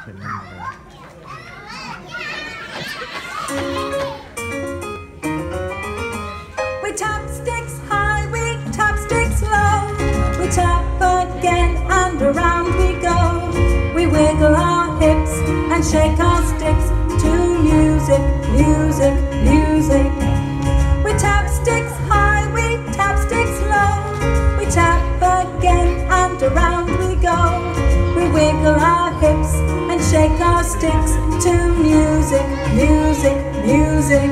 We tap sticks high, we tap sticks low. We tap again and around we go. We wiggle our hips and shake our sticks to music, music, music. We tap sticks high, we tap sticks low. We tap again and around we go. We wiggle our hips and shake our sticks to music, music, music.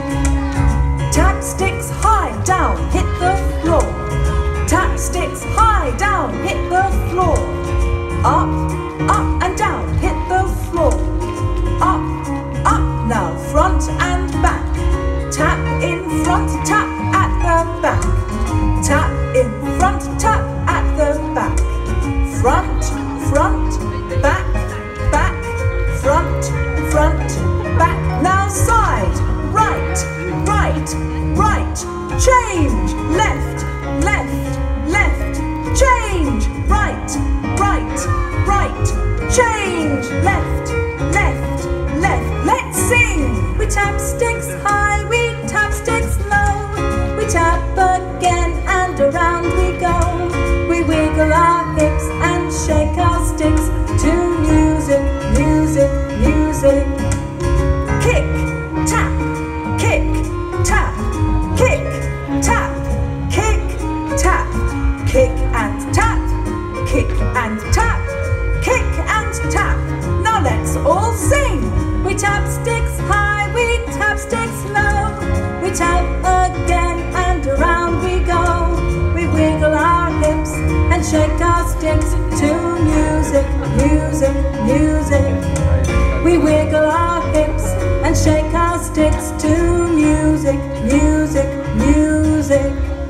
Tap sticks high, down, hit the floor. Tap sticks high, down, hit the floor. Up, up and down, hit the floor. Up, up, now front and back. Tap in front, tap at the back. Tap in front, tap at the back. Front, front, back, back. Front, front, back. Now side, right, right, right. Change, left, left, left. Change, right, right, right. Change, left, left, left. Let's sing. We tap sticks high, we tap sticks low. We tap again and around we go. We wiggle our hips and shake our sticks to music, music, music. Kick, tap, kick, tap, kick, tap, kick, tap, kick and tap, kick and tap, kick and tap. Now let's all sing. We tap sticks high, we tap sticks low. We tap again and around we go. We wiggle our hips and shake our sticks to music, music, music. We wiggle our hips and shake our sticks to music, music, music.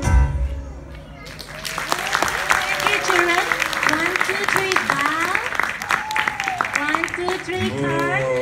Thank you, children. 1, 2, 3, bow. 1, 2, 3, turn.